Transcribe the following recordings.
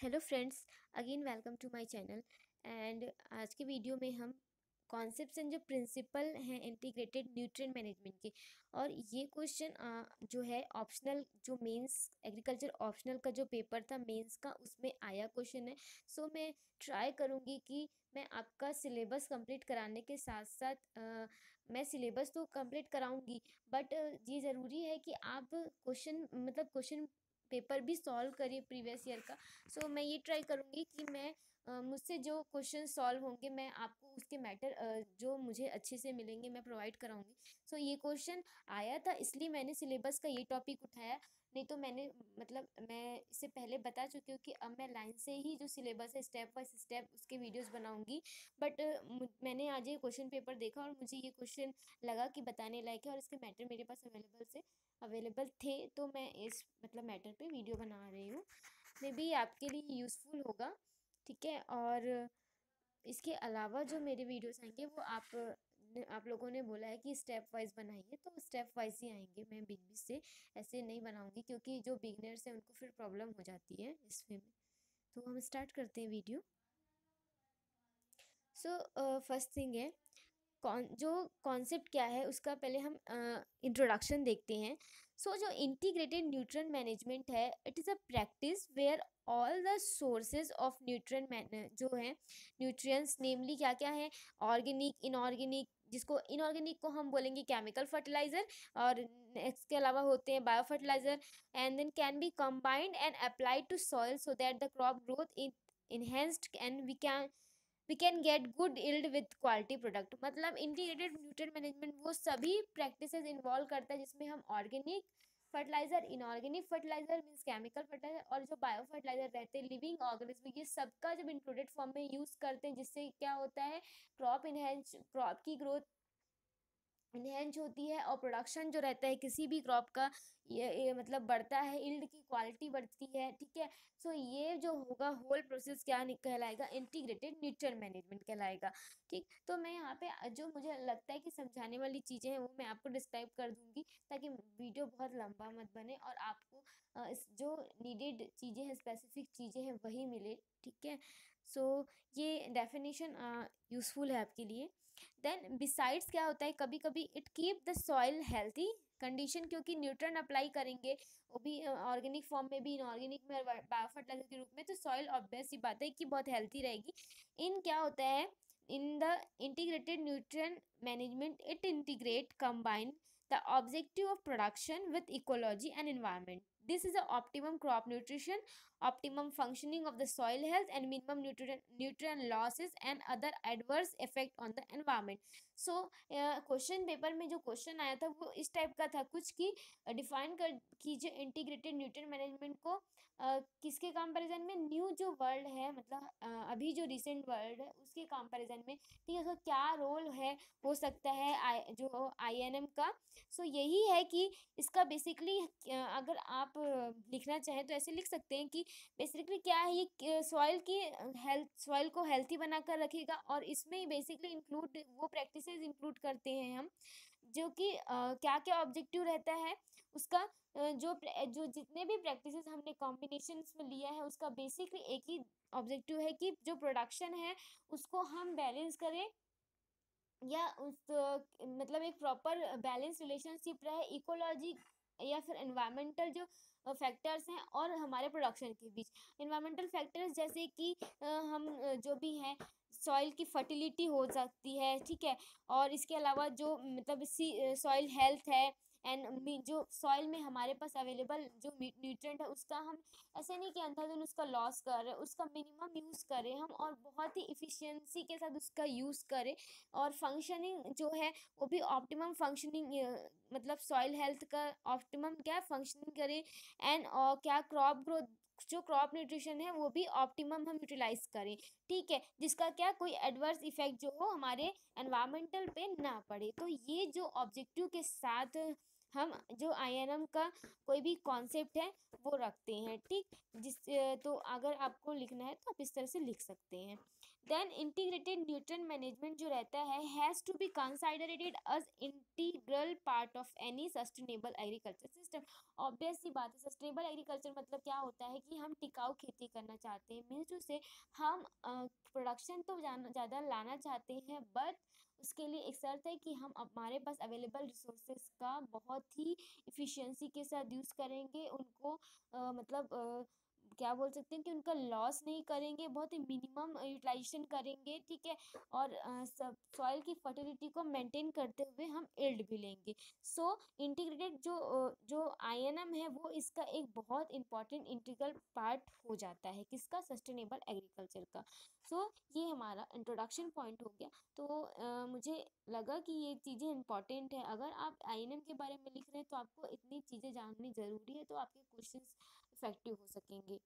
Hello friends, again welcome to my channel. And आज के video में हम कॉन्सेप्ट्स एंड जो प्रिंसिपल हैं इंटीग्रेटेड न्यूट्रिएंट मैनेजमेंट के, और ये क्वेश्चन जो है ऑप्शनल, जो मेंस एग्रीकल्चर ऑप्शनल का जो पेपर था मेंस का, उसमें आया क्वेश्चन है। सो मैं ट्राई करूँगी कि मैं आपका सिलेबस कंप्लीट कराने के साथ साथ मैं सिलेबस तो कंप्लीट कराऊंगी, बट ये ज़रूरी है कि आप क्वेश्चन पेपर भी सॉल्व करिए प्रीवियस ईयर का। सो मैं ये ट्राई करूँगी कि मैं मुझसे जो क्वेश्चन सॉल्व होंगे मैं आपको उसके मैटर जो मुझे अच्छे से मिलेंगे मैं प्रोवाइड कराऊंगी। सो ये क्वेश्चन आया था, इसलिए मैंने सिलेबस का ये टॉपिक उठाया। नहीं तो मैं इससे पहले बता चुकी हूँ कि अब मैं लाइन से ही जो सिलेबस है स्टेप बाय स्टेप उसके वीडियोस बनाऊंगी। बट मैंने आज ये क्वेश्चन पेपर देखा और मुझे ये क्वेश्चन लगा कि बताने लायक है, और इसके मैटर मेरे पास अवेलेबल थे, तो मैं इस मैटर पे वीडियो बना रही हूँ। मे बी आपके लिए यूज़फुल होगा, ठीक है। और इसके अलावा जो मेरे वीडियोस आएंगे वो आप लोगों ने बोला है कि स्टेप वाइज बनाइए, तो स्टेप वाइज ही आएंगे। मैं बीच बीच से ऐसे नहीं बनाऊंगी, क्योंकि जो बिगनर्स हैं उनको फिर प्रॉब्लम हो जाती है इसमें। तो हम स्टार्ट करते हैं वीडियो। सो फर्स्ट थिंग है, जो कॉन्सेप्ट क्या है उसका पहले हम इंट्रोडक्शन देखते हैं। सो जो इंटीग्रेटेड न्यूट्रिएंट मैनेजमेंट है, it is a practice where all the sources of nutrient जो है न्यूट्रिएंट्स, नेमली क्या क्या है, ऑर्गेनिक, इनऑर्गेनिक, जिसको इनऑर्गेनिक को हम बोलेंगे केमिकल फर्टिलाइजर, और इसके अलावा होते हैं bio fertilizer, and then can be combined and applied to soil so that the crop growth in enhanced and we can get good yield with quality product। मतलब इंटीग्रेटेड न्यूट्रिएंट मैनेजमेंट वो सभी practices involve करता है जिसमें हम organic fertilizer, inorganic fertilizer means chemical fertilizer, और जो bio fertiliser रहते हैं लिविंग ऑर्गेनिज्म, ये सबका जब इंक्लूडेड फॉर्म में यूज करते हैं, जिससे क्या होता है, क्रॉप की ग्रोथ इनहेंस होती है, और प्रोडक्शन जो रहता है किसी भी क्रॉप का ये बढ़ता है, यील्ड की क्वालिटी बढ़ती है, ठीक है। सो ये जो होगा होल प्रोसेस क्या कहलाएगा, इंटीग्रेटेड न्यूट्रिएंट मैनेजमेंट कहलाएगा, ठीक। तो मैं यहाँ पे जो मुझे लगता है कि समझाने वाली चीज़ें हैं वो मैं आपको डिस्क्राइब कर दूंगी, ताकि वीडियो बहुत लंबा मत बने और आपको जो नीडेड चीज़ें हैं, स्पेसिफिक चीज़ें हैं, वही मिले, ठीक है। सो ये डेफिनेशन यूज़फुल है आपके लिए। देन बिसाइड्स क्या होता है, कभी कभी it keep the soil healthy condition, क्योंकि न्यूट्रन अप्लाई करेंगे वो भी ऑर्गेनिक फॉर्म में भी, इनऑर्गेनिक में, बायो फर्टिलाइजर के रूप में, तो सॉइल ऑब्वियस सी बात है कि बहुत हेल्थी रहेगी। इन क्या होता है, in the integrated nutrient management it integrate combine the objective of production with ecology and environment. This is the optimum crop nutrition, optimum functioning of the soil health, and minimum nutrient losses and other adverse effect on the environment. So question paper में जो question आया था वो इस type का था कुछ, कि डिफाइन कर कीजिए इंटीग्रेटेड न्यूट्रिएंट मैनेजमेंट को किसके कंपैरिजन में, न्यू जो वर्ल्ड है, अभी जो रिसेंट वर्ल्ड है उसके कंपैरिजन में, ठीक है। उसका क्या रोल है, हो सकता है जो आईएनएम का। सो यही है कि इसका बेसिकली अगर आप लिखना चाहें तो ऐसे लिख सकते हैं कि बेसिकली क्या है, ये सॉइल को हेल्थी बनाकर रखेगा, और इसमें बेसिकली इंक्लूड वो प्रैक्टिसेस इंक्लूड करते हैं हम, जो कि क्या क्या ऑब्जेक्टिव रहता है उसका, जो जितने भी प्रैक्टिसेस हमने कॉम्बिनेशंस में लिया है उसका बेसिकली एक ही ऑब्जेक्टिव है कि जो प्रोडक्शन है उसको हम बैलेंस करें, या एक प्रॉपर बैलेंस रिलेशनशिप रहे इकोलॉजी या फिर एनवायरमेंटल जो फैक्टर्स हैं और हमारे प्रोडक्शन के बीच। एनवायरमेंटल फैक्टर्स जैसे कि हम जो भी हैं, सॉइल की फर्टिलिटी हो सकती है, ठीक है। और इसके अलावा जो सॉइल हेल्थ है, एंड जो सॉइल में हमारे पास अवेलेबल जो न्यूट्रिएंट है उसका हम ऐसे नहीं कि अंधाधुन उसका लॉस कर रहे, उसका मिनिमम यूज़ करें हम, और बहुत ही इफ़िशियंसी के साथ उसका यूज़ करें, और फंक्शनिंग जो है वो भी ऑप्टिमम फंक्शनिंग, सॉइल हेल्थ का ऑप्टिमम क्या फंक्शनिंग करें, एंड और क्या क्रॉप ग्रोथ, जो क्रॉप न्यूट्रिशन है वो भी ऑप्टिमम हम यूटिलाइज करें, ठीक है, जिसका क्या कोई एडवर्स इफेक्ट जो हो हमारे एनवायरमेंटल पे ना पड़े। तो ये जो ऑब्जेक्टिव के साथ हम जो आईएनएम का कोई भी कॉन्सेप्ट है वो रखते हैं, ठीक। तो अगर आपको लिखना है तो आप इस तरह से लिख सकते हैं। देन इंटीग्रेटेड न्यूट्रिएंट मैनेजमेंट जो रहता है has to be considered as integral part of any sustainable agriculture system. Obvious सी बात है, सस्टेनेबल एग्रीकल्चर मतलब क्या होता है कि हम टिकाऊ खेती करना चाहते हैं, मीन्स उसे हम प्रोडक्शन तो ज़्यादा लाना चाहते हैं, बट उसके लिए एक शर्त है कि हम हमारे पास अवेलेबल रिसोर्सेज का बहुत ही इफ़िशियंसी के साथ यूज़ करेंगे, उनको क्या बोल सकते हैं कि उनका लॉस नहीं करेंगे, बहुत ही मिनिमम यूटिलाइजेशन करेंगे, ठीक है। और सब सॉइल की फर्टिलिटी को मेंटेन करते हुए हम यील्ड भी लेंगे। सो इंटीग्रेटेड जो आईएनएम है वो इसका एक बहुत इंपॉर्टेंट इंटीग्रल पार्ट हो जाता है, किसका, सस्टेनेबल एग्रीकल्चर का। सो ये हमारा इंट्रोडक्शन पॉइंट हो गया। तो मुझे लगा कि ये चीज़ें इंपॉर्टेंट है, अगर आप आईएनएम के बारे में लिख रहे हैं तो आपको इतनी चीज़ें जाननी ज़रूरी है, तो आपके क्वेश्चंस इफेक्टिव हो सकेंगे।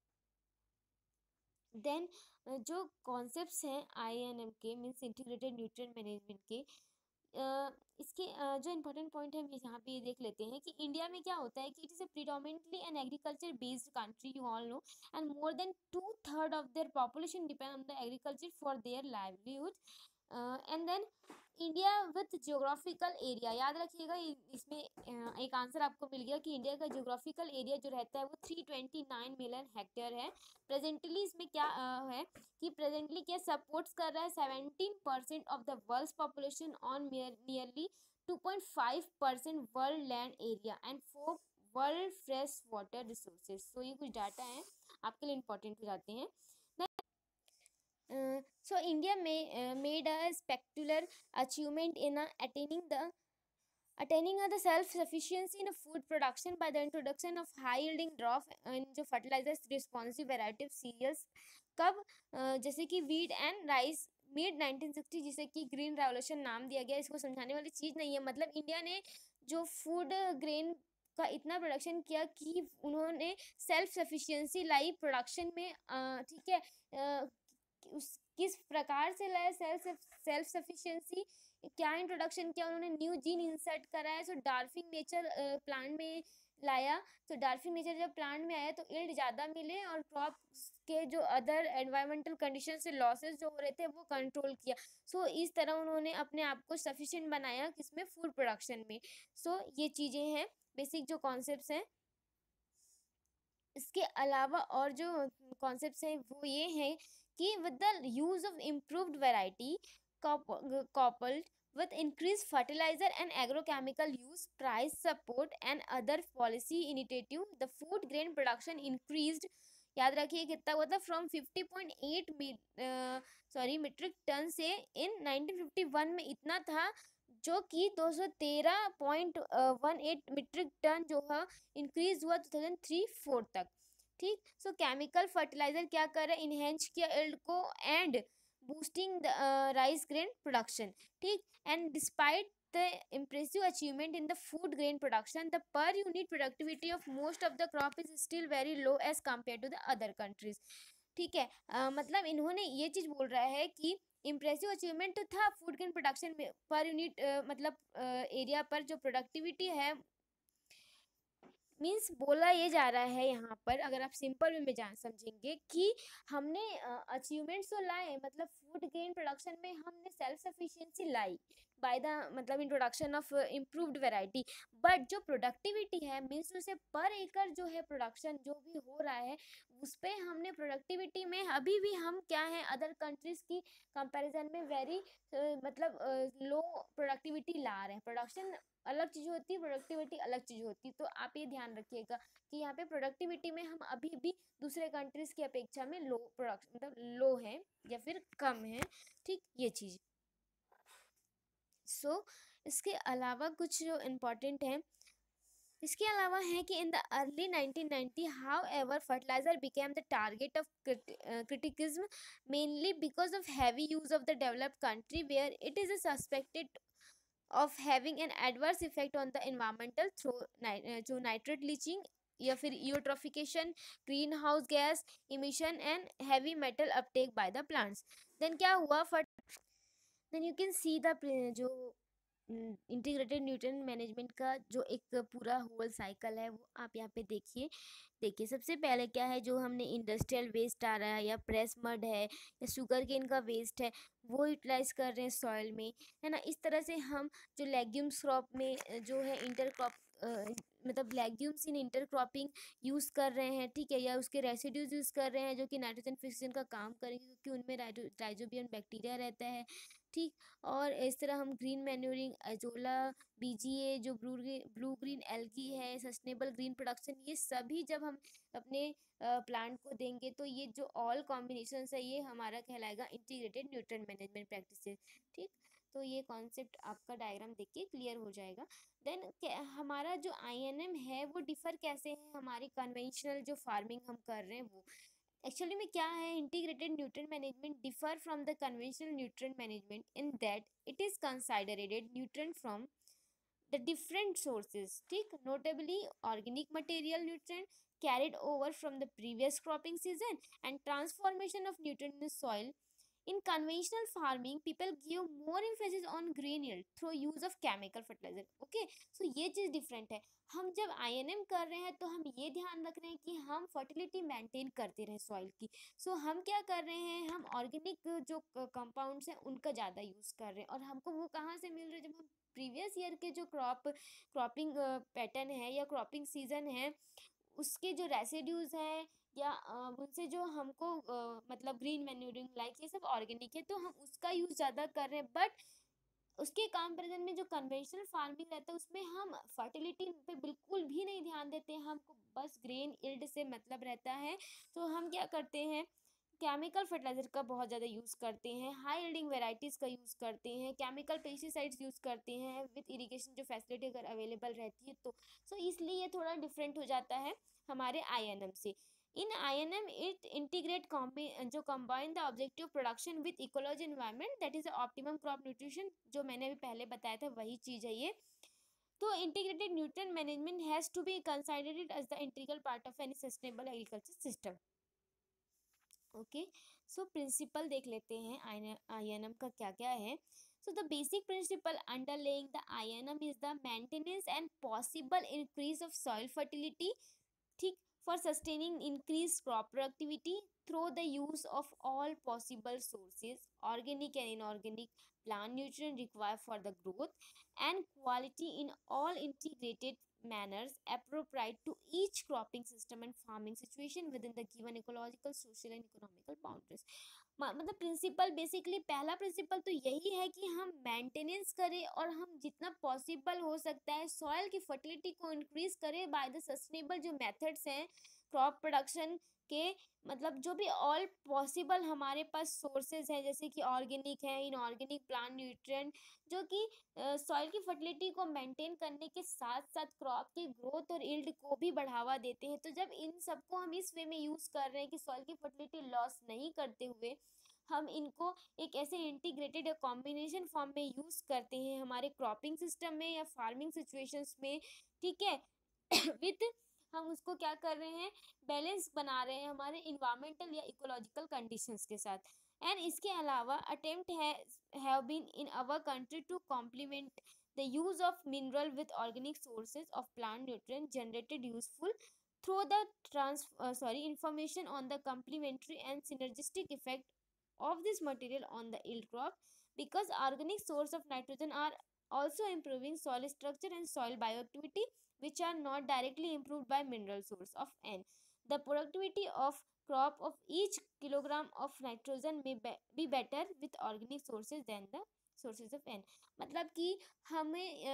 देन जो कॉन्सेप्ट्स हैं आईएनएम के, मीन्स इंटीग्रेटेड न्यूट्रिएंट मैनेजमेंट के, इसके जो इम्पोर्टेंट पॉइंट है हम यहाँ पे ये देख लेते हैं कि इंडिया में क्या होता है कि it is a predominantly an agriculture based country, you all know, and more than 2/3 of their population depend on the agriculture for their livelihood. And then India with geographical area, याद रखिएगा इसमें एक answer आपको मिल गया कि India का geographical area जो रहता है वो 329 मिलियन हेक्टेयर है। प्रेजेंटली इसमें क्या है कि प्रेजेंटली क्या सपोर्ट्स कर रहा है 17% of the world population on nearly 2.5% world land area and 4 world fresh water resources. So ये कुछ डाटा है आपके लिए इम्पोर्टेंट हो जाते हैं। So India made a spectacular achievement in attaining the self-sufficiency in food production by the introduction of high-yielding crop and जो fertilizers responsive variety of cereals। कब जैसे कि वीट एंड राइस मिड 1960, जिसे कि ग्रीन रेवोल्यूशन नाम दिया गया। इसको समझाने वाली चीज़ नहीं है, मतलब इंडिया ने जो फूड ग्रेन का इतना प्रोडक्शन किया कि उन्होंने सेल्फ सफिशिएंसी लाई प्रोडक्शन में, ठीक है। उस किस प्रकार से लाया सेल्फ सफिशिएंसी, क्या इंट्रोडक्शन किया उन्होंने, न्यू जीन इंसर्ट कराया। सो डार्फिंग नेचर प्लांट में लाया। तो डार्फिंग नेचर जब प्लांट में आया तो यील्ड ज़्यादा मिले और क्रॉप के जो अदर एनवायरमेंटल कंडीशन से लॉसेस जो हो रहे थे वो कंट्रोल किया। सो इस तरह उन्होंने अपने आप को सफिशिएंट बनाया, किसमें, फूड प्रोडक्शन में। सो ये चीज़ें हैं, बेसिक जो कॉन्सेप्ट्स हैं। इसके अलावा और जो कॉन्सेप्ट्स हैं वो ये हैं कि with the use of improved variety coupled with increased fertilizer and agrochemical use, price support and other policy initiative, the food grain production increased। याद रखिए कितना हुआ था, फ्रॉम 50.8 मीट्रिक टन से इन 1951 में इतना था, जो कि 213.18 मीट्रिक टन जो है इंक्रीज हुआ 2003-4 तक। ठीक। सो केमिकल फर्टिलाइजर क्या कर रहे हैं, इनहेंस किया यील्ड को and boosting the rice grain production. ठीक। And despite the impressive achievement in the food grain production, the per unit productivity of most of the crop is still very low as compared to the other countries। ठीक है। मतलब इन्होंने ये चीज़ बोल रहा है कि इम्प्रेसिव अचीवमेंट तो था फूड ग्रेन प्रोडक्शन में, पर यूनिट मतलब एरिया पर जो प्रोडक्टिविटी है, मीन्स बोला ये जा रहा है यहाँ पर, अगर आप सिंपल वे में जान समझेंगे कि हमने अचीवमेंट्स तो लाए, मतलब फूड ग्रेन प्रोडक्शन में हमने सेल्फ सफिशिएंसी लाई बाय द मतलब introduction of improved variety, but जो प्रोडक्टिविटी है, मीन्स उसे पर एकड़ जो है प्रोडक्शन जो भी हो रहा है, उस पर हमने प्रोडक्टिविटी में अभी भी हम क्या है, अदर कंट्रीज की कंपैरिजन में वेरी मतलब लो प्रोडक्टिविटी ला रहे हैं। प्रोडक्शन अलग चीज़ होती है, प्रोडक्टिविटी अलग चीज़ होती है। तो आप ये ध्यान रखिएगा कि यहाँ पे प्रोडक्टिविटी में हम अभी भी दूसरे कंट्रीज की अपेक्षा में लो प्रोडक्ट मतलब लो है या फिर कम है। ठीक, ये चीज़। सो इसके अलावा कुछ जो इम्पोर्टेंट है, इसके अलावा है कि in the early 1990 however fertilizer became the target of criticism mainly because of heavy use of the developed country where it is suspected of having an adverse effect on the environmental through जो nitrate leaching या फिर eutrophication, greenhouse gas emission and heavy metal uptake by the plants। then क्या हुआ, then you can see the जो integrated nutrient management का जो एक पूरा होल साइकिल है वो आप यहाँ पे देखिए देखिए, सबसे पहले क्या है, जो हमने इंडस्ट्रियल वेस्ट आ रहा है या प्रेस मड है या शुगर केन का वेस्ट है, वो यूटिलाइज कर रहे हैं सॉइल में, है ना। इस तरह से हम जो लेग्यूम्स क्रॉप में जो है इंटर क्रॉप मतलब legumes in intercropping use कर रहे हैं, ठीक है, या उसके रेसिड्यूज यूज़ कर रहे हैं जो कि नाइट्रोजन फिक्सेशन का काम करेंगे, क्योंकि उनमें राइजोबियम बैक्टीरिया रहता है, ठीक। और इस तरह हम ग्रीन मैन्यूरिंग, एजोला, बीजीए, जो ब्लू ग्रीन एल्गी है, सस्टेनेबल ग्रीन प्रोडक्शन, ये सभी जब हम अपने प्लांट को देंगे तो ये जो ऑल कॉम्बिनेशन है ये हमारा कहलाएगा इंटीग्रेटेड न्यूट्रिएंट मैनेजमेंट प्रैक्टिसेस, ठीक। तो ये कॉन्सेप्ट आपका डायग्राम देख के क्लियर हो जाएगा। देन हमारा जो आईएनएम है वो डिफर कैसे है हमारी कन्वेंशनल जो फार्मिंग हम कर रहे हैं वो एक्चुअली में क्या है। Integrated nutrient management differ from the conventional nutrient management in that it is considerated nutrient from the different sources, ठीक, notably organic material nutrient carried over from the previous cropping season and transformation of nutrient in soil. In conventional farming people give more emphasis on grain yield through use of chemical fertilizer, okay। so ये चीज़ different है। हम जब INM कर रहे हैं तो हम ये ध्यान रख रहे हैं कि हम फर्टिलिटी मेंटेन करते रहें सॉइल की। सो हम क्या कर रहे हैं, हम ऑर्गेनिक जो कंपाउंड्स हैं उनका ज़्यादा यूज़ कर रहे हैं, और हमको वो कहाँ से मिल रहे हैं, जब हम प्रीवियस ईयर के जो क्रॉपिंग पैटर्न है या क्रॉपिंग सीजन है उसके जो रेसिड्यूज हैं या उनसे जो हमको मतलब ग्रीन मैन्यूरिंग लाइक ये सब ऑर्गेनिक है तो हम उसका यूज़ ज़्यादा कर रहे हैं। बट उसके कंपेरिजन में जो कन्वेंशनल फार्मिंग रहता है उसमें हम फर्टिलिटी पे बिल्कुल भी नहीं ध्यान देते हैं, हमको बस ग्रेन इल्ड से मतलब रहता है। तो हम क्या करते हैं, केमिकल फर्टिलाइजर का बहुत ज़्यादा यूज़ करते हैं, हाई यील्डिंग वेराइटीज़ का यूज़ करते हैं, केमिकल पेस्टिसाइड्स यूज़ करते हैं विद इरिगेशन जो फैसिलिटी अगर अवेलेबल रहती है तो। सो इसलिए ये थोड़ा डिफरेंट हो जाता है हमारे आईएनएम से। इन आईएनएम इट इंटीग्रेट जो combine the objective production with ecology environment that is optimum crop nutrition, जो मैंने अभी पहले बताया था वही चीज़ है ये। तो integrated nutrient management has to be considered as the integral part of any sustainable agriculture system, okay. So principle देख लेते हैं आईएनएम का क्या क्या है। So the basic principle underlying the INM is the maintenance and possible increase of soil fertility, ठीक, for sustaining increased crop productivity through the use of all possible sources, organic and inorganic plant nutrient required for the growth and quality in all integrated manners appropriate to each cropping system and farming situation within the given ecological, social and economical boundaries। मतलब principle basically पहला principle तो यही है कि हम maintenance करें और हम जितना पॉसिबल हो सकता है सॉइल की फर्टिलिटी को इंक्रीज करें बाय द सस्टेनेबल जो मेथड्स हैं क्रॉप प्रोडक्शन के, मतलब जो भी ऑल पॉसिबल हमारे पास सोर्सेज हैं जैसे कि ऑर्गेनिक है, इनऑर्गेनिक प्लांट न्यूट्रिएंट, जो कि सॉइल की फर्टिलिटी को मेंटेन करने के साथ साथ क्रॉप की ग्रोथ और यील्ड को भी बढ़ावा देते हैं। तो जब इन सबको हम इस वे में यूज़ कर रहे हैं कि सॉइल की फर्टिलिटी लॉस नहीं करते हुए हम इनको एक ऐसे इंटीग्रेटेड या कॉम्बिनेशन फॉर्म में यूज़ करते हैं हमारे क्रॉपिंग सिस्टम में या फार्मिंग सिचुएशंस में, ठीक है। विथ हम उसको क्या कर रहे हैं, बैलेंस बना रहे हैं हमारे इन्वायरमेंटल या इकोलॉजिकल कंडीशंस के साथ। एंड इसके अलावा attempt have been in our country to complement the use of mineral with organic sources of plant nutrient generated useful through the information on the complementary and synergistic effect of this material on the yield crop, because organic source of nitrogen are also improving soil structure and soil bioactivity which are not directly improved by mineral source of N. The productivity of crop of each kilogram of nitrogen may be better with organic sources than the sources of N। मतलब कि हमें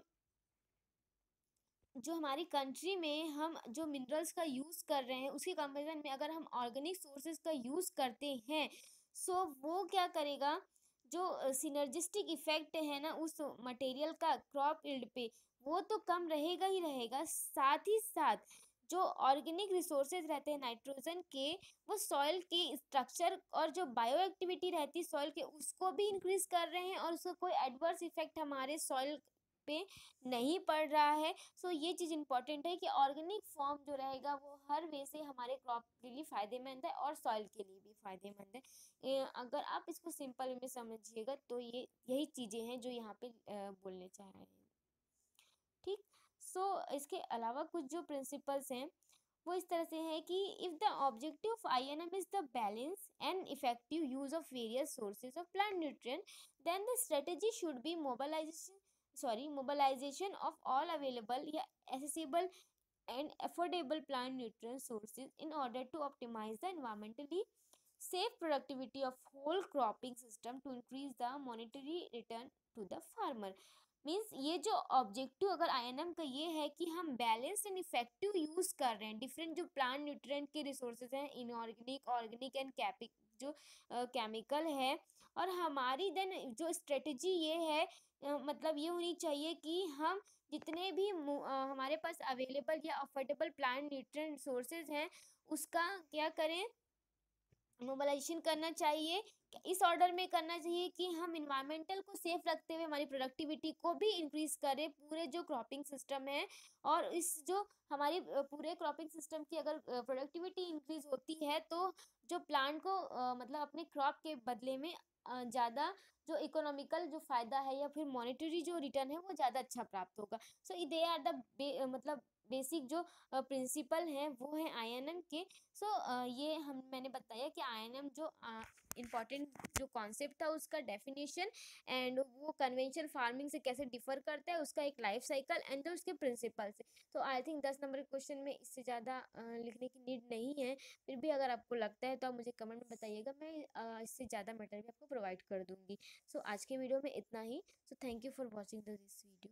जो हमारी country में हम जो minerals का use कर रहे हैं उसके कंपेरिजन में अगर हम ऑर्गेनिक सोर्सेज का यूज़ करते हैं सो वो क्या करेगा, जो सिनर्जिस्टिक इफेक्ट है ना उस मटेरियल का क्रॉप यील्ड पे वो तो कम रहेगा ही रहेगा, साथ ही साथ जो ऑर्गेनिक रिसोर्सेज रहते हैं नाइट्रोजन के वो सॉइल के स्ट्रक्चर और जो बायो एक्टिविटी रहती है सॉइल के उसको भी इंक्रीज कर रहे हैं और उसका कोई एडवर्स इफेक्ट हमारे सॉइल पे नहीं पड़ रहा है। सो ये चीज़ इंपॉर्टेंट है कि ऑर्गेनिक फॉर्म जो रहेगा वो हर वे से हमारे क्रॉप के लिए फ़ायदेमंद है और सॉइल के लिए भी फ़ायदेमंद है। अगर आप इसको सिंपल वे में समझिएगा तो ये यही चीज़ें हैं जो यहाँ पे बोलने चाह रहे हैं, ठीक। सो इसके अलावा कुछ जो प्रिंसिपल्स हैं वो इस तरह से है कि if the objective of INM is the balance and effective use of various sources of plant nutrient, then the strategy should be mobilization of all available या accessible and affordable plant nutrient sources in order to optimize the environmentally safe productivity of whole cropping system to increase the monetary return to the farmer. Means ये जो objective अगर INM का ये है कि हम balance and effective use कर रहे हैं डिफरेंट जो प्लांट न्यूट्रिएंट के रिसोर्सेज हैं, इनऑर्गेनिक, ऑर्गेनिक एंड कैपिक जो केमिकल है, और हमारी देन जो स्ट्रेटजी ये है मतलब ये होनी चाहिए कि हम जितने भी हमारे पास अवेलेबल या अफोर्डेबल प्लांट न्यूट्रिएंट सोर्सेज हैं उसका क्या करें, मोबालाइजेशन करना चाहिए। इस ऑर्डर में करना चाहिए कि हम इन्वायरमेंटल को सेफ रखते हुए हमारी प्रोडक्टिविटी को भी इंक्रीज करें पूरे जो क्रॉपिंग सिस्टम है। और इस जो हमारी पूरे क्रॉपिंग सिस्टम की अगर प्रोडक्टिविटी इंक्रीज होती है तो जो प्लांट को मतलब अपने क्रॉप के बदले में ज़्यादा जो इकोनॉमिकल जो फ़ायदा है या फिर मॉनेटरी जो रिटर्न है वो ज़्यादा अच्छा प्राप्त होगा। सो दे आर द मतलब बेसिक जो प्रिंसिपल हैं वो हैं INM के। सो ये हम मैंने बताया कि INM जो इम्पॉर्टेंट जो कॉन्सेप्ट था उसका डेफिनेशन एंड वो कन्वेंशनल फार्मिंग से कैसे डिफर करता है, उसका एक लाइफ साइकिल एंड जो उसके प्रिंसिपल से। तो आई थिंक 10 नंबर के क्वेश्चन में इससे ज़्यादा लिखने की नीड नहीं है। फिर भी अगर आपको लगता है तो आप मुझे कमेंट में बताइएगा, मैं इससे ज़्यादा मटेरियल आपको प्रोवाइड कर दूँगी। सो आज के वीडियो में इतना ही। So thank you for watching this video.